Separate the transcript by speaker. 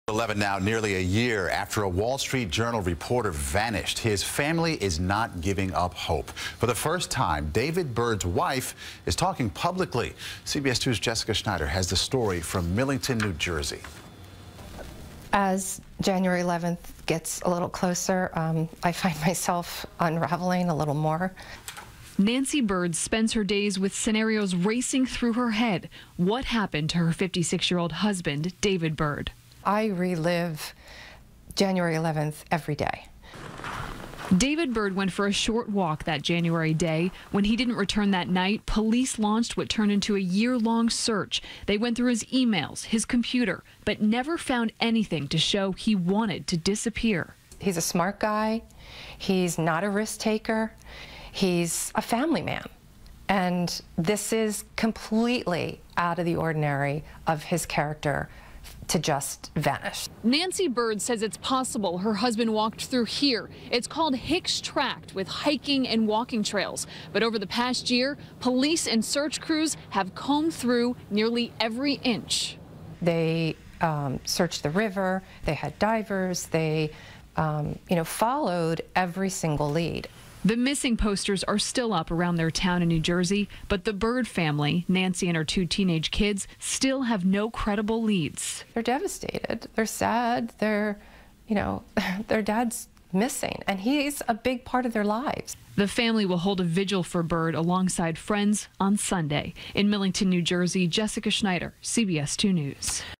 Speaker 1: 11 now, nearly a year after a Wall Street Journal reporter vanished. His family is not giving up hope. For the first time, David Byrd's wife is talking publicly. CBS 2's Jessica Schneider has the story from Millington, New Jersey.
Speaker 2: As January 11th gets a little closer, I find myself unraveling a little more.
Speaker 3: Nancy Byrd spends her days with scenarios racing through her head. What happened to her 56-year-old husband, David Byrd?
Speaker 2: I relive January 11th every day.
Speaker 3: David Byrd went for a short walk that January day. When he didn't return that night, police launched what turned into a year-long search. They went through his emails, his computer, but never found anything to show he wanted to disappear.
Speaker 2: He's a smart guy. He's not a risk taker. He's a family man. And this is completely out of the ordinary of his character to just vanish.
Speaker 3: Nancy Byrd says it's possible her husband walked through here. It's called Hicks Tract with hiking and walking trails. But over the past year, police and search crews have combed through nearly every inch.
Speaker 2: They searched the river, they had divers, they followed every single lead.
Speaker 3: The missing posters are still up around their town in New Jersey, but the Byrd family, Nancy and her two teenage kids, still have no credible leads.
Speaker 2: They're devastated. They're sad. Their dad's missing, and he's a big part of their lives.
Speaker 3: The family will hold a vigil for Byrd alongside friends on Sunday. In Millington, New Jersey, Jessica Schneider, CBS 2 News.